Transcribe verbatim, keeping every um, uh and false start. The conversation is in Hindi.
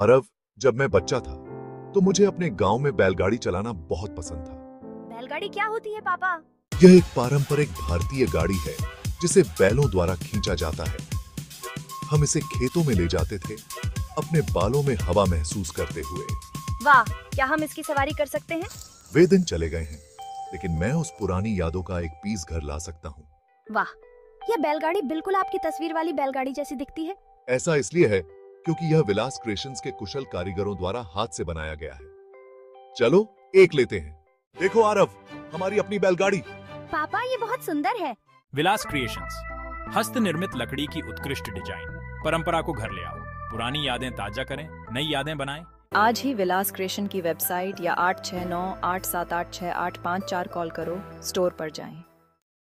अरव, जब मैं बच्चा था तो मुझे अपने गांव में बैलगाड़ी चलाना बहुत पसंद था। बैलगाड़ी क्या होती है पापा? यह एक पारंपरिक भारतीय गाड़ी है जिसे बैलों द्वारा खींचा जाता है। हम इसे खेतों में ले जाते थे, अपने बालों में हवा महसूस करते हुए। वाह, क्या हम इसकी सवारी कर सकते हैं? वे दिन चले गए हैं, लेकिन मैं उस पुरानी यादों का एक पीस घर ला सकता हूँ। वाह, यह बैलगाड़ी बिल्कुल आपकी तस्वीर वाली बैलगाड़ी जैसी दिखती है। ऐसा इसलिए है क्योंकि यह विलास क्रिएशंस के कुशल कारीगरों द्वारा हाथ से बनाया गया है। चलो एक लेते हैं। देखो आरव, हमारी अपनी बैलगाड़ी। पापा, ये बहुत सुंदर है। विलास क्रिएशंस, हस्त निर्मित लकड़ी की उत्कृष्ट डिजाइन। परंपरा को घर ले आओ, पुरानी यादें ताजा करें, नई यादें बनाएं। आज ही विलास क्रिएशन की वेबसाइट या आठ छः नौ आठ सात आठ छः आठ पाँच चार कॉल करो, स्टोर पर जाएं।